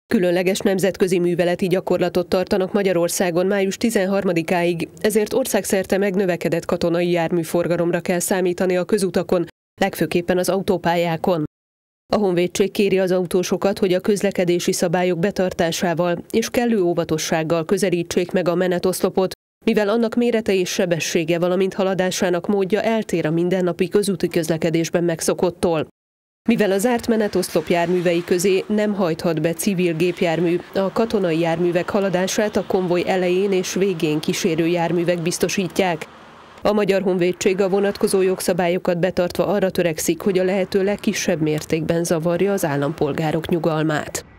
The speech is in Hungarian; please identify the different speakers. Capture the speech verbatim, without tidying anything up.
Speaker 1: Különleges nemzetközi műveleti gyakorlatot tartanak Magyarországon május tizenharmadikáig, ezért országszerte megnövekedett katonai járműforgalomra kell számítani a közutakon, legfőképpen az autópályákon. A honvédség kéri az autósokat, hogy a közlekedési szabályok betartásával és kellő óvatossággal közelítsék meg a menetoszlopot, mivel annak mérete és sebessége, valamint haladásának módja eltér a mindennapi közúti közlekedésben megszokottól. Mivel a zárt menetoszlop járművei közé nem hajthat be civil gépjármű, a katonai járművek haladását a konvoj elején és végén kísérő járművek biztosítják. A Magyar Honvédség a vonatkozó jogszabályokat betartva arra törekszik, hogy a lehető legkisebb mértékben zavarja az állampolgárok nyugalmát.